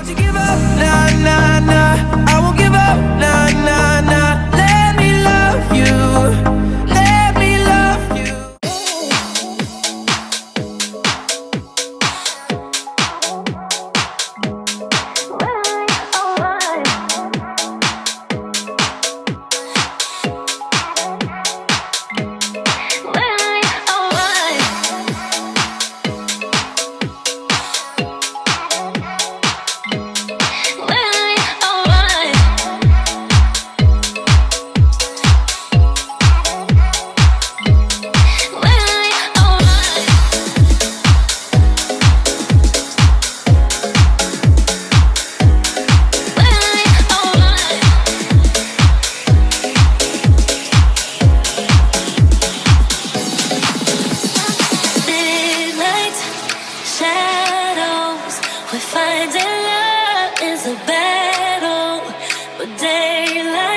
you give up? Nah, nah, nah. I won't give up. Nah, nah, nah. Let me love you. Let me love you. We're finding love is a battle, but daylight